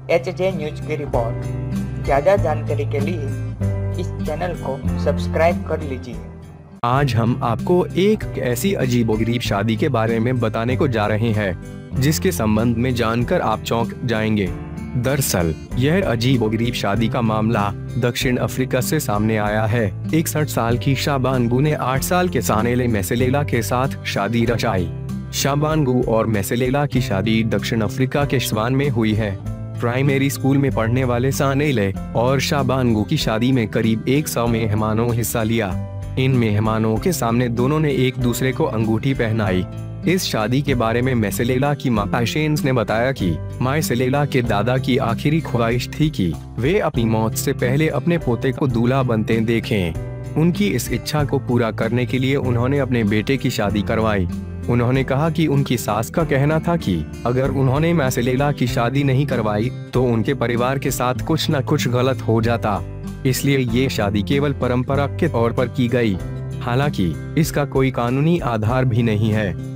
HJ news की report. ज़्यादा जानकारी के लिए इस चैनल को सब्सक्राइब कर लीजिए। आज हम आपको एक ऐसी अजीबोगरीब शादी के बारे में बताने को जा रहे हैं जिसके संबंध में जानकर आप चौंक जाएंगे। दरअसल यह अजीबोगरीब शादी का मामला दक्षिण अफ्रीका से सामने आया है। 61 साल की शाबांगू ने 8 साल के सानेले मैसिलेला के साथ शादी रचाई। शाबांगू और मैसिलेला की शादी दक्षिण अफ्रीका के स्वान में हुई है। प्राइमरी स्कूल में पढ़ने वाले सानेले और शाबांगू की शादी में करीब 100 मेहमानों हिस्सा लिया। इन मेहमानों के सामने दोनों ने एक दूसरे को अंगूठी पहनाई। इस शादी के बारे में मैसिलेला की मां पैचेस ने बताया कि मासिलेला के दादा की आखिरी ख्वाहिश थी कि वे अपनी मौत से पहले अपने पोते को दूल्हा बनते देखें। उनकी इस इच्छा को पूरा करने के लिए उन्होंने अपने बेटे की शादी करवाई। उन्होंने कहा कि उनकी सास का कहना था कि अगर उन्होंने मासिलेला की शादी नहीं करवाई तो उनके परिवार के साथ कुछ न कुछ गलत हो जाता, इसलिए ये शादी केवल परंपरा के तौर पर की गई। हालांकि इसका कोई कानूनी आधार भी नहीं है।